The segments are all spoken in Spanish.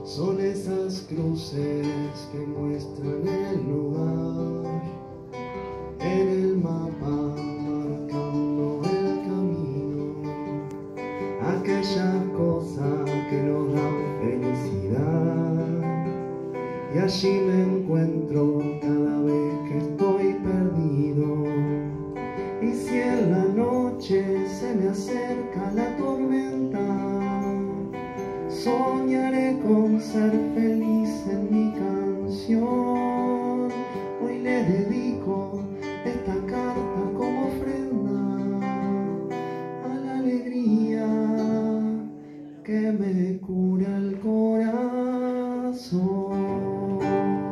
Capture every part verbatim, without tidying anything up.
Son esas cruces que muestran el lugar en el mapa, marcando el camino, aquellas cosas que nos dan felicidad. Y allí me encuentro cada vez que estoy perdido. Y si en la noche se me acerca la tormenta, soñaré con ser feliz en mi canción. Hoy le dedico esta carta como ofrenda a la alegría que me cura el corazón.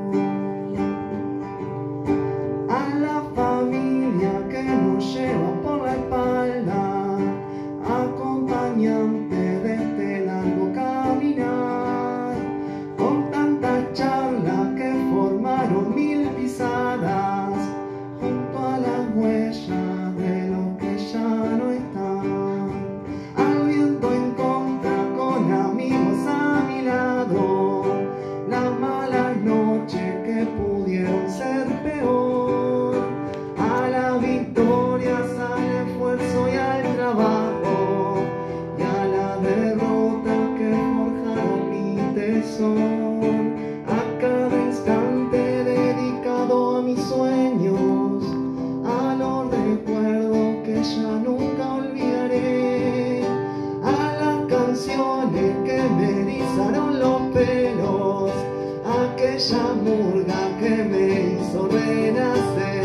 A la familia que nos lleva por la espalda, acompañante de este largo caminar, con tantas charlas que formaron mil pisadas, junto a las huellas de los que ya no están, al viento en contra con amigos a mi lado, las malas noches que pudieron ser peor, a la victoria, al esfuerzo y al trabajo, y a la derrota que forjaron mi tesón, a cada instante dedicado a mis sueños, a los recuerdos que ya nunca olvidaré, a las canciones que me erizaron los pelos, aquella murga que me hizo renacer.